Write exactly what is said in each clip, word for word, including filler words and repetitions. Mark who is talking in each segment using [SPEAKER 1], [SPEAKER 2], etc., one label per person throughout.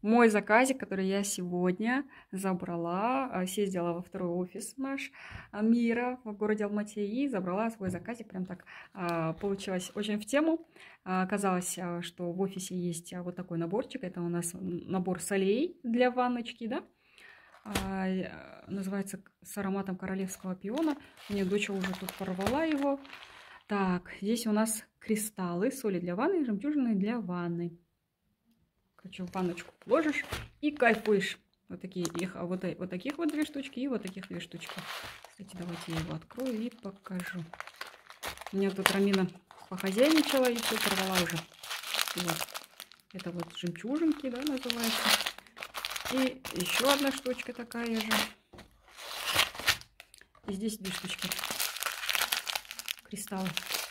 [SPEAKER 1] мой заказик, который я сегодня забрала. Съездила во второй офис наш Мира в городе Алмате и забрала свой заказик. Прям так получилось очень в тему. Оказалось, что в офисе есть вот такой наборчик. Это у нас набор солей для ванночки, да? Называется с ароматом королевского пиона. Мне дочь уже тут порвала его. Так, здесь у нас кристаллы, соли для ванны, жемчужины для ванны. Короче, в ванночку ложишь и кайфуешь. Вот такие их, а вот, вот таких вот две штучки и вот таких две штучки. Кстати, давайте я его открою и покажу. У меня тут Рамина похозяйничала и все порвала уже. Вот. Это вот жемчужинки, да, называется. И еще одна штучка такая же. И здесь две штучки. Кристаллы.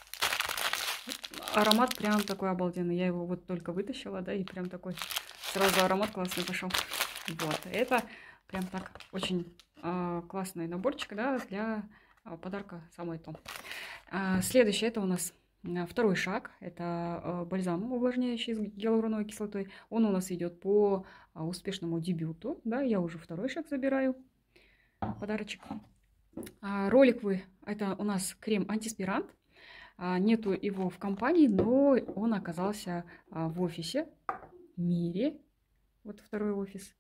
[SPEAKER 1] Аромат прям такой обалденный. Я его вот только вытащила, да, и прям такой сразу аромат классный пошел. Вот. Это прям так очень э, классный наборчик, да, для э, подарка самое то. А, следующее, это у нас второй шаг. Это э, бальзам увлажняющий с гиалуроновой кислотой. Он у нас идет по э, успешному дебюту. Да, я уже второй шаг забираю. Подарочек. А, роликовый, это у нас крем антиспирант. А, нету его в компании, но он оказался а, в офисе Мире. Вот второй офис.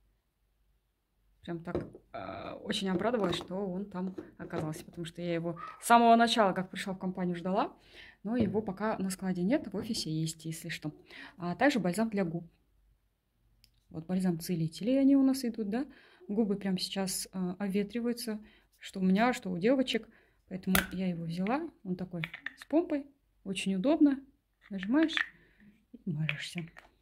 [SPEAKER 1] Прям так а, очень обрадовалась, что он там оказался, потому что я его с самого начала, как пришла в компанию, ждала, но его пока на складе нет, в офисе есть, если что. А также бальзам для губ. Вот бальзам целителей они у нас идут, да. Губы прямо сейчас а, обветриваются, что у меня, что у девочек. Поэтому я его взяла. Он такой с помпой. Очень удобно. Нажимаешь и мажешься.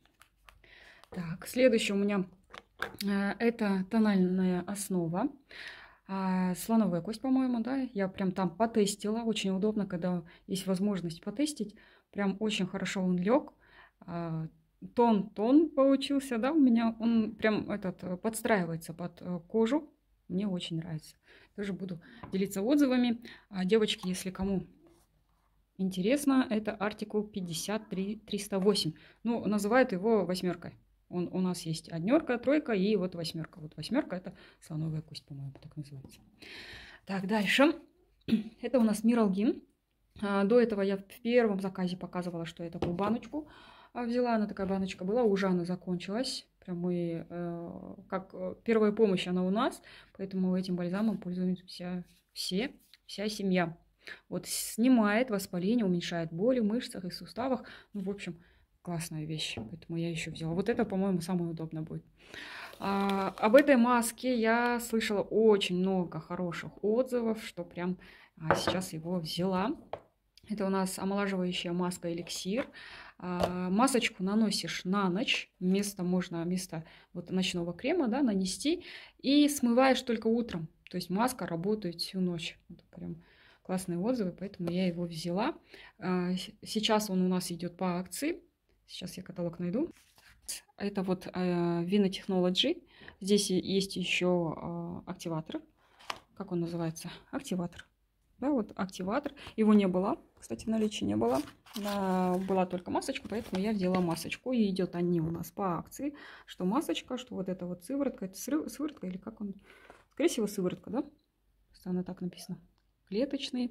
[SPEAKER 1] Так, следующее у меня э, это тональная основа. Э, слоновая кость, по-моему, да. Я прям там потестила. Очень удобно, когда есть возможность потестить. Прям очень хорошо он лег. Э, Тон-тон получился, да, у меня. Он прям этот подстраивается под кожу. Мне очень нравится. Тоже буду делиться отзывами. А, девочки, если кому интересно, это артикул пятьдесят три триста восемь. Ну, называют его восьмеркой. Он, у нас есть однерка, тройка и вот восьмерка. Вот восьмерка это слоновая кость, по-моему, так называется. Так, дальше. Это у нас Миралгин. А, до этого я в первом заказе показывала, что я такую баночку взяла. Она такая баночка была, уже она закончилась. Прям мы, э, как первая помощь она у нас, поэтому этим бальзамом пользуемся все, вся семья. Вот снимает воспаление, уменьшает боли в мышцах и суставах. Ну, в общем, классная вещь, поэтому я еще взяла. Вот это, по-моему, самое удобное будет. А, об этой маске я слышала очень много хороших отзывов, что прям а, сейчас его взяла. Это у нас омолаживающая маска эликсир. А, масочку наносишь на ночь. Вместо, можно вместо вот ночного крема, да, нанести. И смываешь только утром. То есть маска работает всю ночь. Это прям классные отзывы, поэтому я его взяла. А, сейчас он у нас идет по акции. Сейчас я каталог найду. Это вот а, Vino Technology. Здесь есть еще а, активатор. Как он называется? Активатор. Да, вот активатор. Его не было, кстати, в наличии не было. А, была только масочка, поэтому я взяла масочку. И идет они у нас по акции. Что масочка, что вот эта вот сыворотка. Это сыворотка или как он? Скорее всего, сыворотка, да? Просто она так написана. Клеточный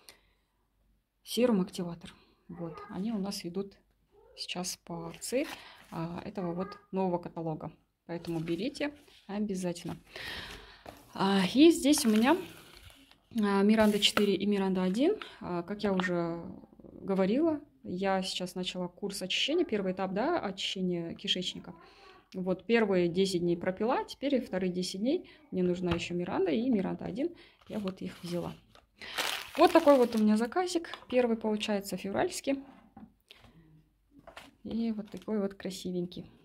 [SPEAKER 1] серум-активатор. Вот. Они у нас идут сейчас по акции а, этого вот нового каталога. Поэтому берите обязательно. А, и здесь у меня Миранда четыре и Миранда один. Как я уже говорила, я сейчас начала курс очищения. Первый этап, да, очищения кишечника. Вот первые десять дней пропила, теперь вторые десять дней мне нужна еще Миранда и Миранда один. Я вот их взяла. Вот такой вот у меня заказик. Первый получается февральский. И вот такой вот красивенький.